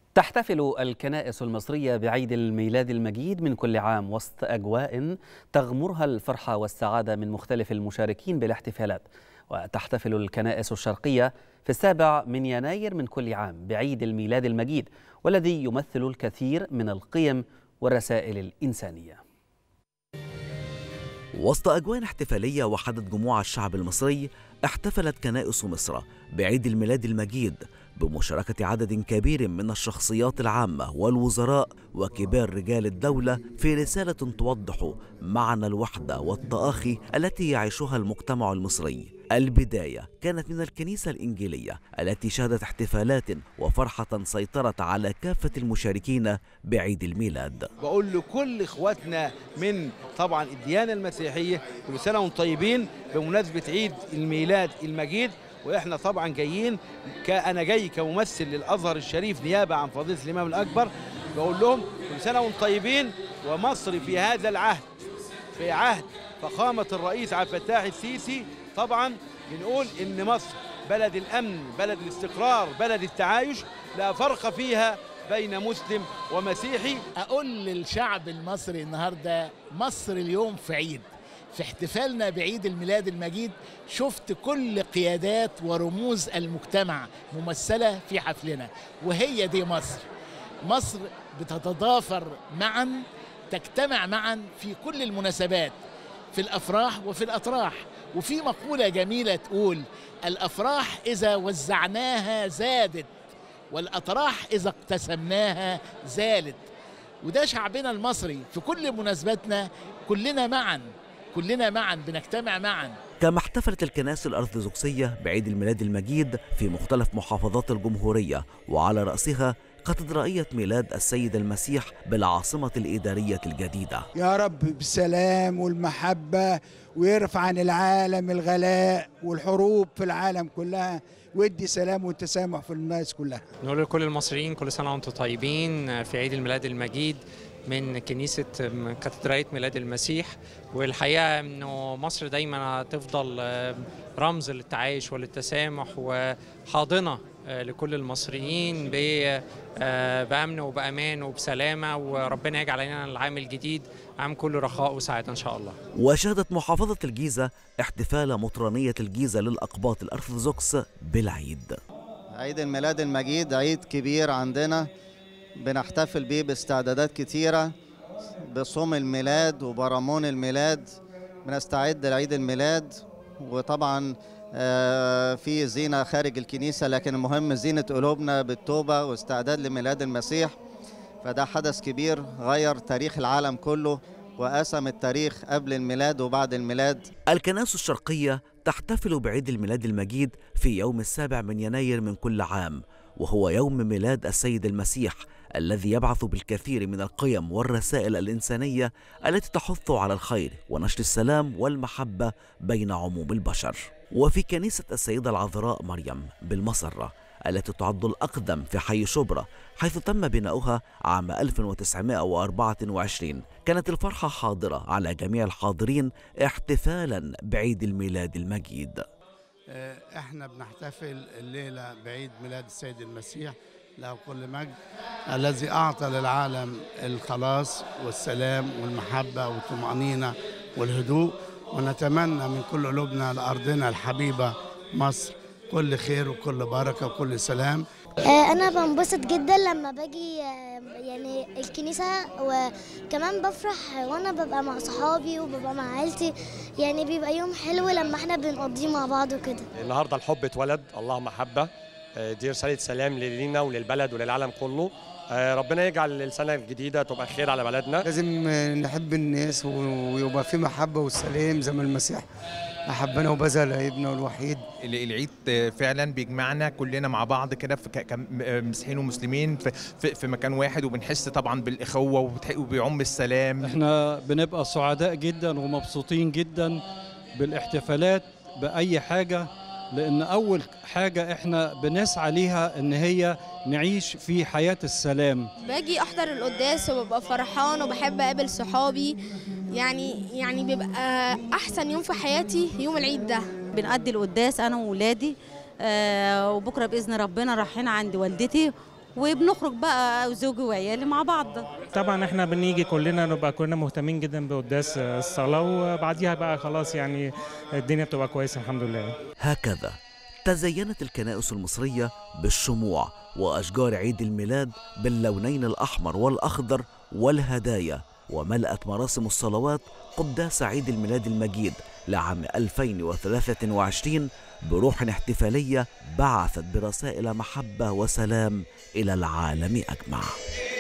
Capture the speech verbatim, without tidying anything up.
تحتفل الكنائس المصرية بعيد الميلاد المجيد من كل عام وسط أجواء تغمرها الفرحة والسعادة من مختلف المشاركين بالاحتفالات. وتحتفل الكنائس الشرقية في السابع من يناير من كل عام بعيد الميلاد المجيد، والذي يمثل الكثير من القيم والرسائل الإنسانية. وسط أجواء احتفالية وحدت جموع الشعب المصري، احتفلت كنائس مصر بعيد الميلاد المجيد بمشاركة عدد كبير من الشخصيات العامة والوزراء وكبار رجال الدولة في رسالة توضح معنى الوحدة والتآخي التي يعيشها المجتمع المصري. البداية كانت من الكنيسة الإنجيلية التي شهدت احتفالات وفرحة سيطرت على كافة المشاركين بعيد الميلاد. بقول لكل إخواتنا من طبعا الديانة المسيحية كل سنة وانتم طيبين بمناسبة عيد الميلاد المجيد. واحنا طبعا جايين، انا جاي كممثل للازهر الشريف نيابه عن فضيله الامام الاكبر، بقول لهم كل سنه وانتم طيبين. ومصر في هذا العهد، في عهد فخامه الرئيس عبد الفتاح السيسي، طبعا بنقول ان مصر بلد الامن، بلد الاستقرار، بلد التعايش، لا فرق فيها بين مسلم ومسيحي. اقول للشعب المصري النهارده مصر اليوم في عيد، في احتفالنا بعيد الميلاد المجيد شفت كل قيادات ورموز المجتمع ممثلة في حفلنا، وهي دي مصر. مصر بتتضافر معا، تجتمع معا في كل المناسبات، في الأفراح وفي الأطراح. وفي مقولة جميلة تقول: الأفراح إذا وزعناها زادت، والأطراح إذا اقتسمناها زالت. وده شعبنا المصري في كل مناسباتنا، كلنا معا كلنا معا بنجتمع معا. كما احتفلت الكنائس الأرثوذكسية بعيد الميلاد المجيد في مختلف محافظات الجمهورية، وعلى رأسها كاتدرائية ميلاد السيد المسيح بالعاصمة الإدارية الجديدة. يا رب بالسلام والمحبة، ويرفع عن العالم الغلاء والحروب في العالم كلها، ويدي سلام والتسامح في الناس كلها. نقول لكل المصريين كل سنة وانتم طيبين في عيد الميلاد المجيد من كنيسة كاتدرائية ميلاد المسيح. والحقيقة أنه مصر دايما تفضل رمز للتعايش وللتسامح وحاضنة لكل المصريين بأمن وبأمان وبسلامة، وربنا يجعل علينا العام الجديد عام كله رخاء وسعادة إن شاء الله. وشهدت محافظة الجيزة احتفال مطرانية الجيزة للأقباط الأرثوذكس بالعيد. عيد الميلاد المجيد عيد كبير عندنا، بنحتفل بيه باستعدادات كتيرة، بصوم الميلاد وبرامون الميلاد، بنستعد لعيد الميلاد. وطبعا في زينة خارج الكنيسة، لكن المهم زينة قلوبنا بالتوبة واستعداد لميلاد المسيح. فده حدث كبير غير تاريخ العالم كله وقسم التاريخ قبل الميلاد وبعد الميلاد. الكنائس الشرقية تحتفل بعيد الميلاد المجيد في يوم السابع من يناير من كل عام، وهو يوم ميلاد السيد المسيح الذي يبعث بالكثير من القيم والرسائل الإنسانية التي تحث على الخير ونشر السلام والمحبة بين عموم البشر. وفي كنيسة السيدة العذراء مريم بالمسرة التي تعد الأقدم في حي شبرا، حيث تم بناؤها عام ألف وتسعمائة وأربعة وعشرين، كانت الفرحة حاضرة على جميع الحاضرين احتفالا بعيد الميلاد المجيد. احنا بنحتفل الليلة بعيد ميلاد السيد المسيح له كل مجد، الذي أعطى للعالم الخلاص والسلام والمحبة والطمأنينة والهدوء. ونتمنى من كل قلوبنا لأرضنا الحبيبة مصر كل خير وكل بركة وكل سلام. أنا بنبسط جدا لما باجي يعني الكنيسة، وكمان بفرح وأنا ببقى مع صحابي وببقى مع عيلتي، يعني بيبقى يوم حلو لما احنا بنقضيه مع بعض وكده. النهارده الحب اتولد، الله محبة، دي رسالة سلام لينا وللبلد وللعالم كله. ربنا يجعل السنة الجديدة تبقى خير على بلدنا. لازم نحب الناس ويبقى في محبة والسلام زي ما المسيح أحبنا وبذل ابنه الوحيد. العيد فعلا بيجمعنا كلنا مع بعض كده كمسيحيين ومسلمين في, في, في مكان واحد، وبنحس طبعا بالإخوة وبيعم السلام. احنا بنبقى سعداء جدا ومبسوطين جدا بالاحتفالات بأي حاجة، لأن أول حاجة إحنا بنسعى ليها إن هي نعيش في حياة السلام. باجي أحضر القداس وببقى فرحان وبحب أقابل صحابي، يعني يعني بيبقى أحسن يوم في حياتي يوم العيد ده. بنقضي القداس أنا وولادي، آه وبكرة بإذن ربنا رايحين عند والدتي وبنخرج بقى زوجي وعيالي مع بعض. طبعا احنا بنيجي كلنا نبقى كلنا مهتمين جدا بقداس الصلاة، وبعديها بقى خلاص يعني الدنيا بتبقى كويسة الحمد لله. هكذا تزينت الكنائس المصرية بالشموع وأشجار عيد الميلاد باللونين الأحمر والأخضر والهدايا، وملأت مراسم الصلوات قداس عيد الميلاد المجيد لعام ألفين وثلاثة وعشرين بروح احتفالية بعثت برسائل محبة وسلام إلى العالم أجمع.